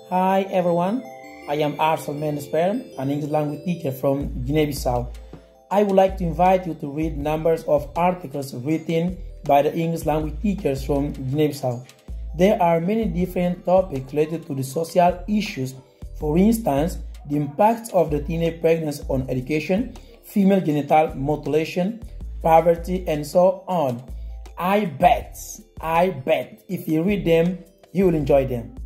Hi everyone, I am Arsal Mendesper, an English language teacher from Guinea-Bissau. I would like to invite you to read numbers of articles written by the English language teachers from Guinea-Bissau. There are many different topics related to the social issues. For instance, the impacts of the teenage pregnancy on education, female genital mutilation, poverty, and so on. I bet if you read them, you will enjoy them.